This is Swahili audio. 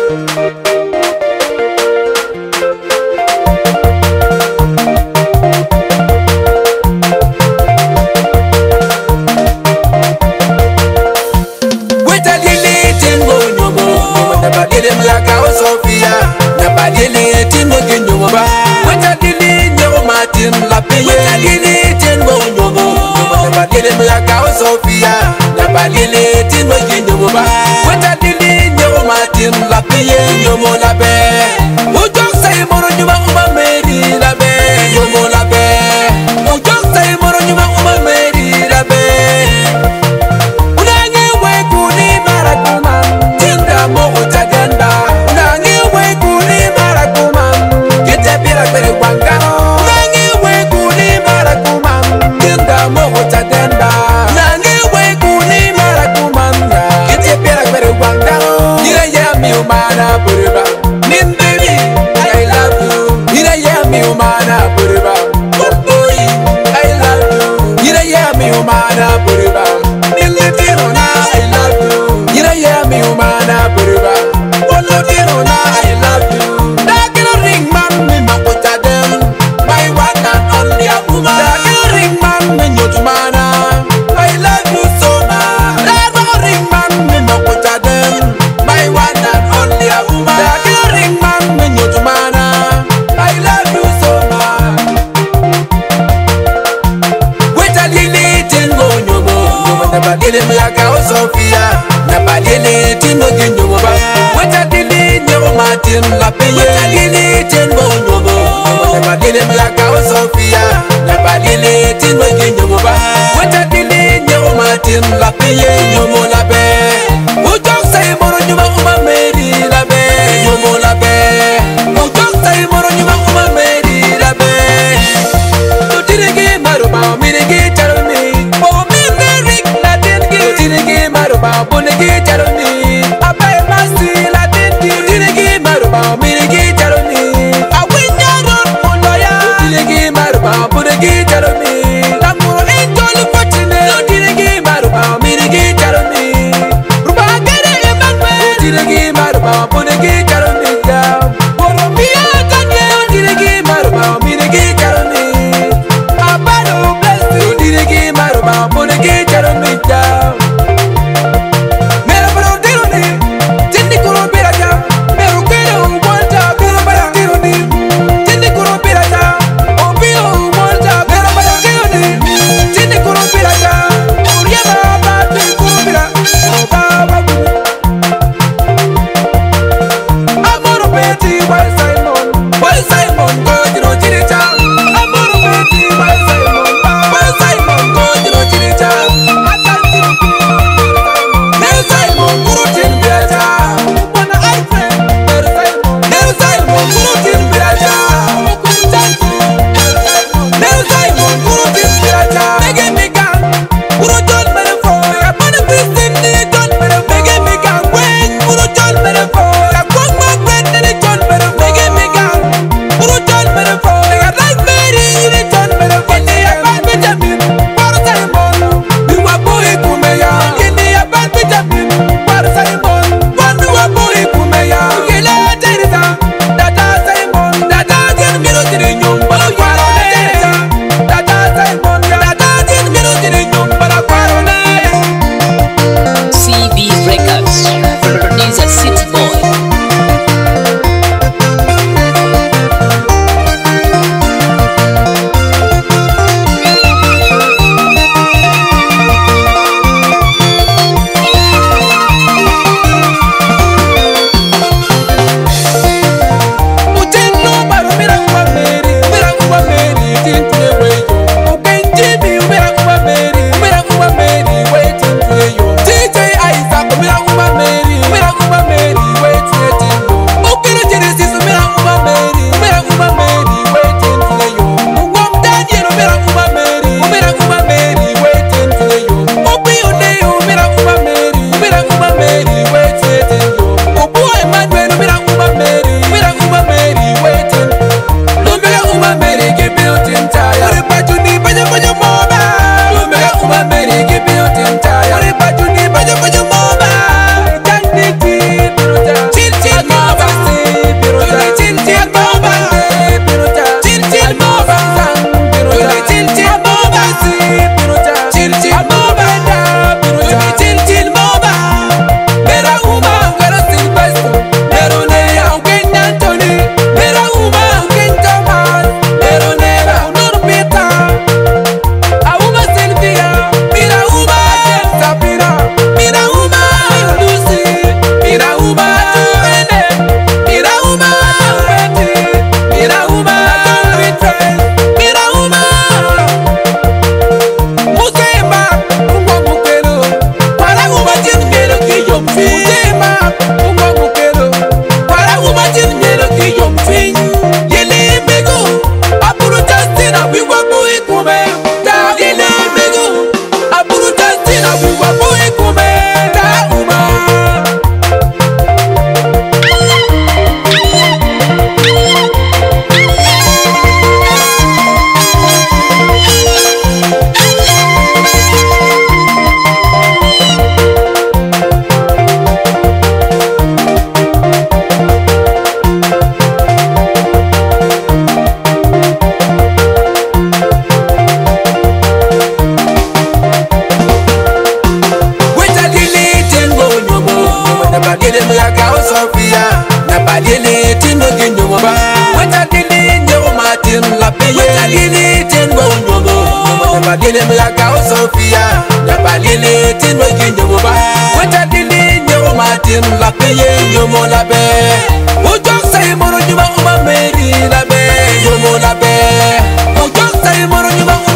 Sophia, Nabalile, Timogi, Nova, what a dilly, no Martin, Lapie, no more la bear. Who don't say more on your Mary, la bear, no more la bear. Who don't say more on your Mary, la bear. Unangi way kuni marakuma, Tinda Mohota Ganda, Unangi way kuni marakuma, get a beer at Bangano, Unangi way kuni marakuma, Tinda Mohota Ganda. Mana purba, min baby, I love you. Ira ya mi umana purba, boy, I love you. Ira ya mi umana purba, min letiro na I love you. Ira ya mi umana purba, bolotiro na I love you. Dagino ring man mi makuta dem, my one and only woman. Dagino ring man mi nyotumana, I love you so much. Dagino ring man mi makuta dem, my one. Sophia, Nabalile, Timogi, Nova, what a dilly, no Martin, Lapie, Tin Bonobo, Nabalile, Blackout, Sophia, Nabalile, Timogi, Nova, what a dilly, no Martin, Lapie, no more la bear. Who don't say more on your Mary, la bear, no more la bear. Who don't say more on your Mary, la bear. You didn't give my room, me to get out of me. Oh, me, Mary, Bunigi Jaroni, I buy my seal, I didn't give my room, Minigi Jaroni. I win your own lawyer, didn't give my room, Bunigi Jaroni. I'm more ain't all fortunate, didn't give my room, Minigi Jaroni. dile mraka o Sofia na balile tino ginyo ba wata dile nyo matin la peye wata dile tino nyomo na balile mraka o Sofia na balile tino ginyo ba wata dile nyo matin la peye nyomo la be ujok say moro nyuma uma meri la be nyomo la be ujok say moro nyuma